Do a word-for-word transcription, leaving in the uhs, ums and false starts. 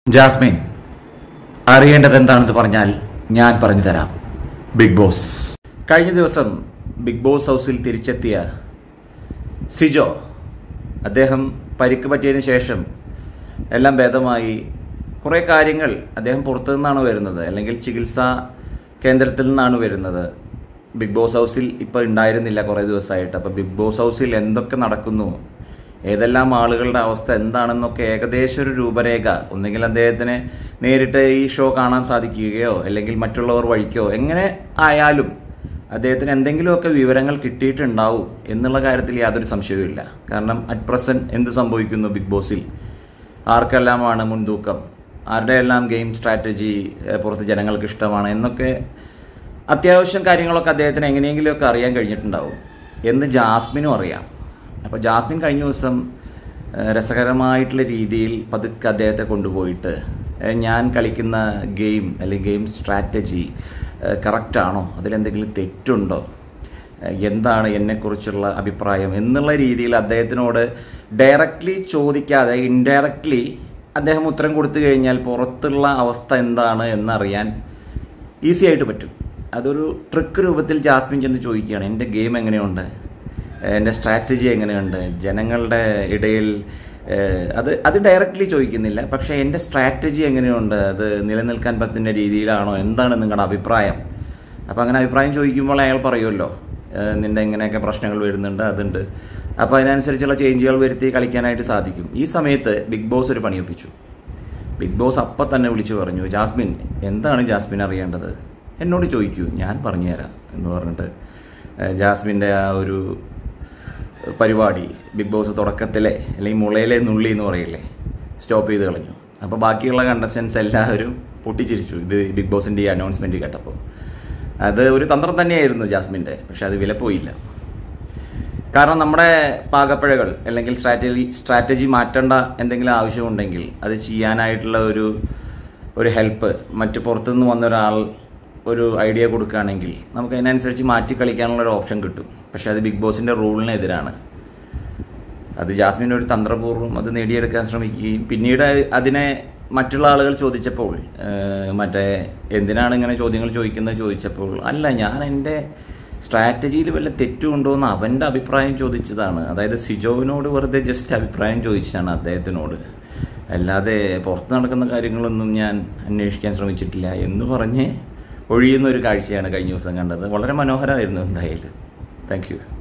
Jasmine അറിയേണ്ടത് എന്താണെന്ന് പറഞ്ഞാൽ ഞാൻ പറഞ്ഞു തരാം. ബിഗ് ബോസ് കഴിഞ്ഞ ദിവസം ബിഗ് ബോസ് ഹൗസിൽ തിരിച്ചെത്തിയ സിജോ, അദ്ദേഹം പരിക്ക് പറ്റിയതിന് ശേഷം എല്ലാം ഭേദമായി. കുറേ കാര്യങ്ങൾ അദ്ദേഹം പുറത്തു നിന്നാണ് വരുന്നത്, അല്ലെങ്കിൽ ചികിത്സാ കേന്ദ്രത്തിൽ നിന്നാണ് വരുന്നത്. ബിഗ് ബോസ് ഹൗസിൽ ഇപ്പോൾ ഉണ്ടായിരുന്നില്ല കുറേ ദിവസമായിട്ട്. അപ്പോൾ ബിഗ് ബോസ് ഹൗസിൽ എന്തൊക്കെ നടക്കുന്നു, ഏതെല്ലാം ആളുകളുടെ അവസ്ഥ എന്താണെന്നൊക്കെ ഏകദേശം ഒരു രൂപരേഖ, ഒന്നെങ്കിൽ അദ്ദേഹത്തിന് നേരിട്ട് ഈ ഷോ കാണാൻ സാധിക്കുകയോ അല്ലെങ്കിൽ മറ്റുള്ളവർ വഴിക്കോ എങ്ങനെ ആയാലും അദ്ദേഹത്തിന് എന്തെങ്കിലുമൊക്കെ വിവരങ്ങൾ കിട്ടിയിട്ടുണ്ടാവും എന്നുള്ള കാര്യത്തിൽ യാതൊരു സംശയവുമില്ല. കാരണം അറ്റ് പ്രസന്റ് എന്ത് സംഭവിക്കുന്നു ബിഗ് ബോസിൽ, ആർക്കെല്ലാമാണ് മുൻതൂക്കം, ആരുടെ എല്ലാം ഗെയിം സ്ട്രാറ്റജി പുറത്ത് ജനങ്ങൾക്ക് ഇഷ്ടമാണ് എന്നൊക്കെ അത്യാവശ്യം കാര്യങ്ങളൊക്കെ അദ്ദേഹത്തിന് എങ്ങനെയെങ്കിലുമൊക്കെ അറിയാൻ കഴിഞ്ഞിട്ടുണ്ടാവും എന്ന് ജാസ്മിനും അറിയാം. അപ്പോൾ ജാസ്മിൻ കഴിഞ്ഞ ദിവസം രസകരമായിട്ടുള്ള രീതിയിൽ പതുക്കെ അദ്ദേഹത്തെ കൊണ്ടുപോയിട്ട് ഞാൻ കളിക്കുന്ന ഗെയിം അല്ലെങ്കിൽ ഗെയിം സ്ട്രാറ്റജി കറക്റ്റാണോ, അതിലെന്തെങ്കിലും തെറ്റുണ്ടോ, എന്താണ് എന്നെക്കുറിച്ചുള്ള അഭിപ്രായം എന്നുള്ള രീതിയിൽ അദ്ദേഹത്തിനോട് ഡയറക്റ്റ്ലി ചോദിക്കാതെ ഇൻഡയറക്റ്റ്ലി അദ്ദേഹം ഉത്തരം കൊടുത്തു കഴിഞ്ഞാൽ പുറത്തുള്ള അവസ്ഥ എന്താണ് എന്നറിയാൻ ഈസി ആയിട്ട് പറ്റും. അതൊരു ട്രിക്ക് രൂപത്തിൽ ജാസ്മിൻ ചെന്ന് ചോദിക്കുകയാണ്, എൻ്റെ ഗെയിം എങ്ങനെയുണ്ട്, എൻ്റെ സ്ട്രാറ്റജി എങ്ങനെയുണ്ട്, ജനങ്ങളുടെ ഇടയിൽ അത് അത് ഡയറക്റ്റ്ലി ചോദിക്കുന്നില്ല, പക്ഷേ എൻ്റെ സ്ട്രാറ്റജി എങ്ങനെയുണ്ട്, അത് നിലനിൽക്കാൻ പറ്റുന്ന രീതിയിലാണോ, എന്താണ് നിങ്ങളുടെ അഭിപ്രായം. അപ്പോൾ അങ്ങനെ അഭിപ്രായം ചോദിക്കുമ്പോൾ അയാൾ പറയുമല്ലോ, നിൻ്റെ ഇങ്ങനെയൊക്കെ പ്രശ്നങ്ങൾ വരുന്നുണ്ട്, അതുണ്ട്, അപ്പോൾ അതിനനുസരിച്ചുള്ള ചേഞ്ചുകൾ വരുത്തി കളിക്കാനായിട്ട് സാധിക്കും. ഈ സമയത്ത് ബിഗ് ബോസ് ഒരു പണിയൊപ്പിച്ചു. ബിഗ് ബോസ് അപ്പം തന്നെ വിളിച്ചു പറഞ്ഞു, ജാസ്മിൻ എന്താണ് ജാസ്മിൻ അറിയേണ്ടത്, എന്നോട് ചോദിക്കൂ, ഞാൻ പറഞ്ഞുതരാം എന്ന് പറഞ്ഞിട്ട് ജാസ്മിൻ്റെ ആ ഒരു പരിപാടി ബിഗ് ബോസ് തുടക്കത്തിലെ അല്ലെങ്കിൽ മുളയിലെ നുള്ളി എന്ന് പറയില്ലേ, സ്റ്റോപ്പ് ചെയ്ത് കളഞ്ഞു. അപ്പോൾ ബാക്കിയുള്ള കണ്ടസ്റ്റൻസ് എല്ലാവരും പൊട്ടിച്ചിരിച്ചു ഇത് ബിഗ് ബോസിൻ്റെ ഈ അനൗൺസ്മെൻറ്റ് കേട്ടപ്പോൾ. അത് ഒരു തന്ത്രം തന്നെയായിരുന്നു ജാസ്മിൻ്റെ, പക്ഷെ അത് വിലപ്പോയില്ല. കാരണം നമ്മുടെ പാകപ്പിഴകൾ അല്ലെങ്കിൽ സ്ട്രാറ്റജി സ്ട്രാറ്റജി മാറ്റേണ്ട എന്തെങ്കിലും ആവശ്യമുണ്ടെങ്കിൽ അത് ചെയ്യാനായിട്ടുള്ള ഒരു ഒരു ഹെൽപ്പ് മറ്റ് പുറത്തുനിന്ന് വന്ന ഒരാൾ ഒരു ഐഡിയ കൊടുക്കുകയാണെങ്കിൽ നമുക്ക് അതിനനുസരിച്ച് മാറ്റി കളിക്കാനുള്ളൊരു ഓപ്ഷൻ കിട്ടും. പക്ഷേ അത് ബിഗ് ബോസിൻ്റെ റൂളിനെതിരാണ്. അത് ജാസ്മിൻ ഒരു തന്ത്രപൂർവ്വം അത് നേടിയെടുക്കാൻ ശ്രമിക്കുകയും പിന്നീട് അതിനെ മറ്റുള്ള ആളുകൾ ചോദിച്ചപ്പോൾ, മറ്റേ എന്തിനാണ് ഇങ്ങനെ ചോദ്യങ്ങൾ ചോദിക്കുന്നത് ചോദിച്ചപ്പോൾ, അല്ല ഞാൻ എൻ്റെ സ്ട്രാറ്റജിയിൽ വല്ല തെറ്റുണ്ടോ എന്ന് അവൻ്റെ അഭിപ്രായം ചോദിച്ചതാണ്. അതായത് സിജോവിനോട് വെറുതെ ജസ്റ്റ് അഭിപ്രായം ചോദിച്ചതാണ് അദ്ദേഹത്തിനോട്, അല്ലാതെ പുറത്ത് നടക്കുന്ന കാര്യങ്ങളൊന്നും ഞാൻ അന്വേഷിക്കാൻ ശ്രമിച്ചിട്ടില്ല എന്ന് പറഞ്ഞ് ഒഴിയുന്ന ഒരു കാഴ്ചയാണ് കഴിഞ്ഞ ദിവസം കണ്ടത്. വളരെ മനോഹരമായിരുന്നു എന്തായാലും. Thank U.